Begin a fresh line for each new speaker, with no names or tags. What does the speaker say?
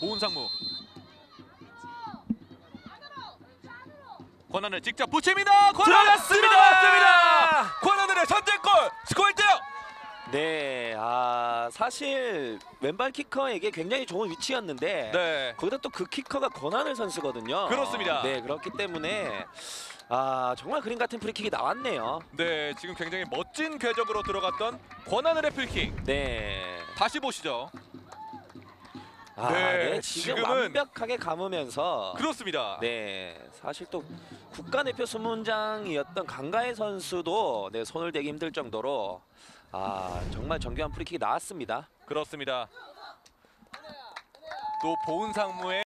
보은상무. 권한을 직접 붙입니다.
들어갔습니다.
권한을의 선제골. 스코어 1대0.
네, 사실 왼발 키커에게 굉장히 좋은 위치였는데
네.
거기다 또 그 키커가 권한을 선수거든요.
그렇습니다.
네, 그렇기 때문에 정말 그림 같은 프리킥이 나왔네요.
네, 지금 굉장히 멋진 궤적으로 들어갔던 권한을의 프리킥.
네.
다시 보시죠.
네, 지금
지금은
완벽하게 감으면서
그렇습니다.
네, 사실 또 국가대표 수문장이었던 강가혜 선수도 네, 손을 대기 힘들 정도로 정말 정교한 프리킥이 나왔습니다.
그렇습니다. 또 보은상무의